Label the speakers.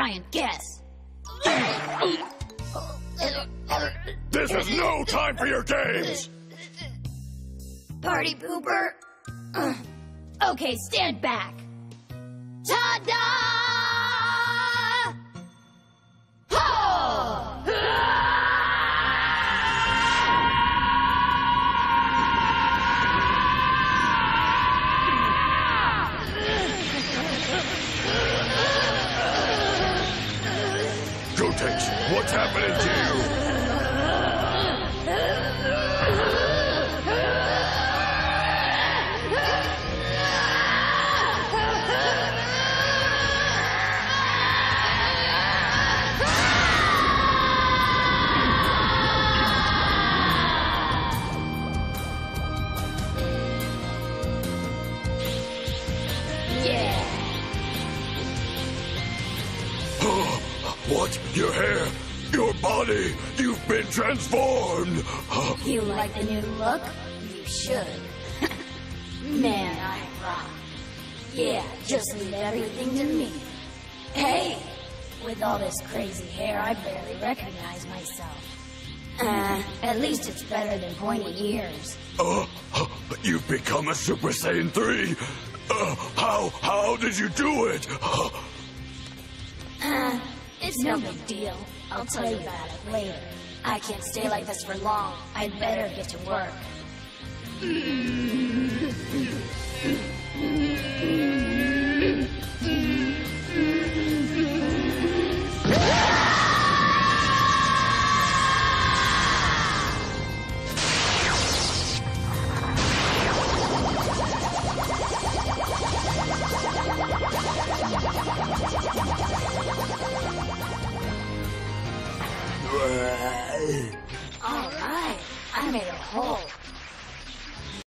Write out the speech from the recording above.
Speaker 1: try and guess.
Speaker 2: This is no time for your games!
Speaker 1: Party pooper. Okay, stand back. Ta-da! Ho!
Speaker 2: Gotenks, what's happening to you? What? Your hair? Your body? You've been transformed!
Speaker 1: You like the new look? You should. Man, I rock. Yeah, just leave everything to me. Hey! With all this crazy hair, I barely recognize myself. At least it's better than pointy ears.
Speaker 2: You've become a Super Saiyan 3! How did you do it?
Speaker 1: It's no big deal. I'll tell you about it later. I can't stay like this for long. I'd better get to work. All right, I made a hole.